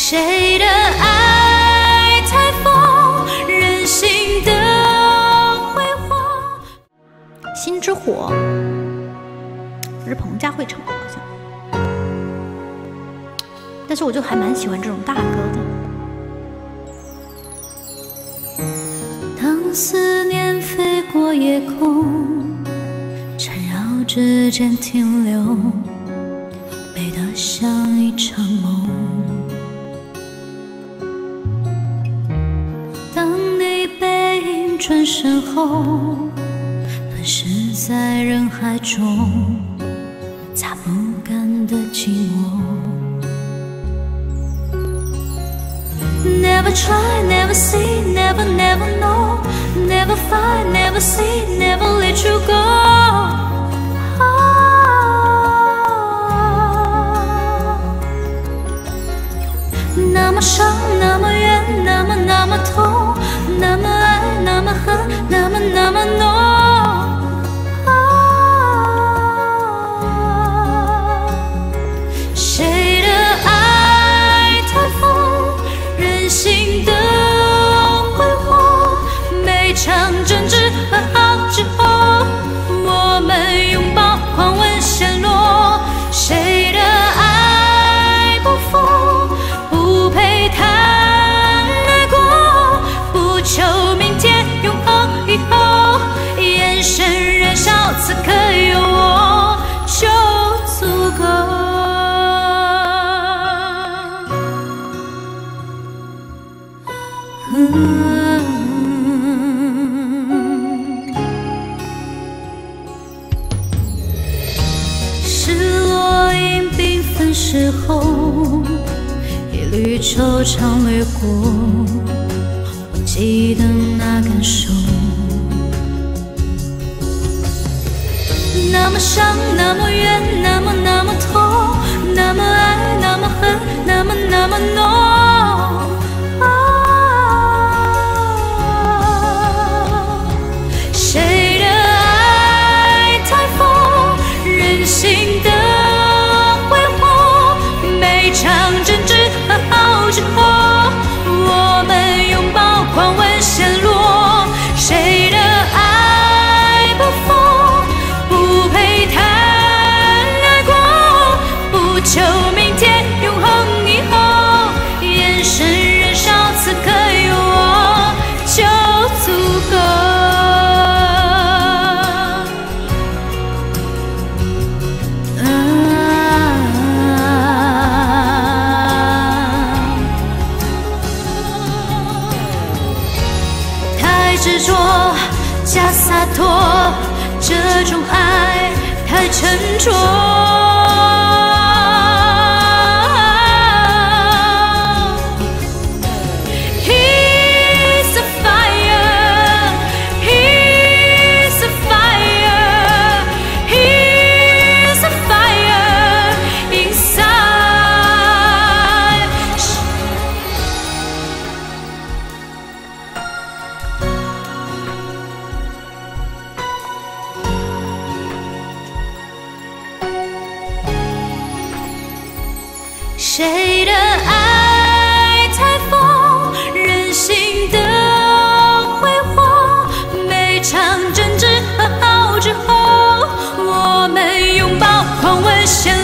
谁的爱太疯，任性的挥霍。心之火是彭佳慧唱的，好像，但是我就还蛮喜欢这种大歌的。当思念飞过夜空，缠绕指尖停留，美得像一场梦。当你背影转身后，吞噬在人海中，擦不干的寂寞。Never try, never see, never know, never find, never see, never let you go. 那么伤，那么远，那么痛，那么爱，那么恨，那么浓。谁的爱太疯，任性的挥霍，每场争执和好之后，我们拥抱狂吻陷落。谁的爱不疯，不配谈爱过，不求明天永恒以后，眼神燃烧，此刻有我就足够。失落因缤纷时候，一缕惆怅掠过，我记得那感受。那么伤，那么远，那么痛，那么爱，那么恨，那么浓。谁的爱太疯，任性的挥霍，每场争执和好之后，我们拥抱狂吻陷落。谁的爱不疯，不配谈爱过，不求明天永恒以后，眼神燃烧，此刻有我就足够。执着加洒脱，这种爱太沉着。He's a fire, he's a fire, he's a fire inside. 谁的爱太疯，任性的挥霍，每场争执和好之后，我们拥抱狂吻陷